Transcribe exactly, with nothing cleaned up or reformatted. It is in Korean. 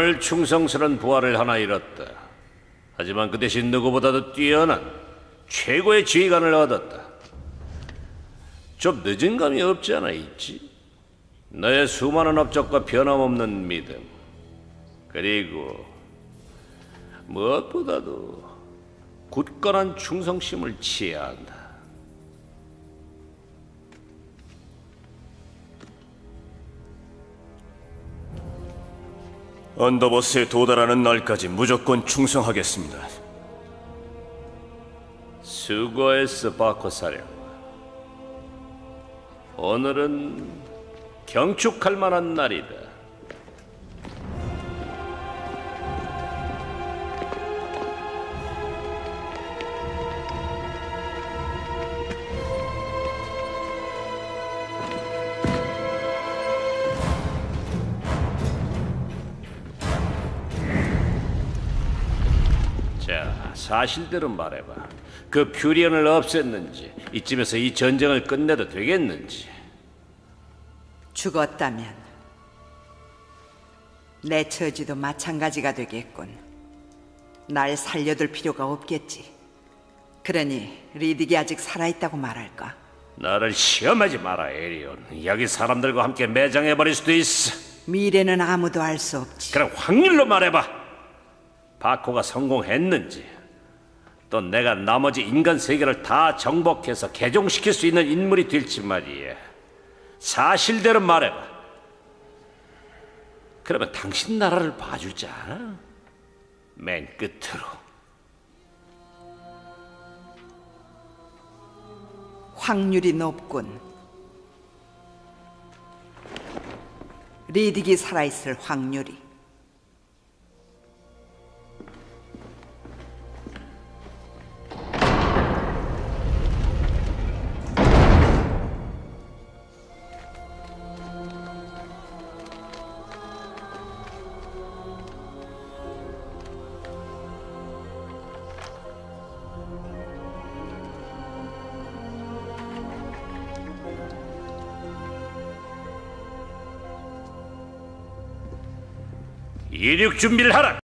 오늘 충성스런 부하를 하나 잃었다. 하지만 그 대신 누구보다도 뛰어난 최고의 지휘관을 얻었다. 좀 늦은 감이 없지 않아 있지? 너의 수많은 업적과 변함없는 믿음, 그리고 무엇보다도 굳건한 충성심을 취해야 한다. 언더버스에 도달하는 날까지 무조건 충성하겠습니다. 수고했어, 바코 사령관. 오늘은 경축할 만한 날이다. 자, 사실대로 말해봐. 그 퓨리언을 없앴는지, 이쯤에서 이 전쟁을 끝내도 되겠는지. 죽었다면 내 처지도 마찬가지가 되겠군. 날 살려둘 필요가 없겠지. 그러니 리딕이 아직 살아있다고 말할까? 나를 시험하지 마라, 에리온. 여기 사람들과 함께 매장해버릴 수도 있어. 미래는 아무도 알 수 없지. 그럼 확률로 말해봐. 바코가 성공했는지, 또 내가 나머지 인간 세계를 다 정복해서 개종시킬 수 있는 인물이 될지 말이야. 사실대로 말해봐. 그러면 당신 나라를 봐주지 않아? 맨 끝으로. 확률이 높군. 리딕이 살아있을 확률이. 이륙 준비를 하라.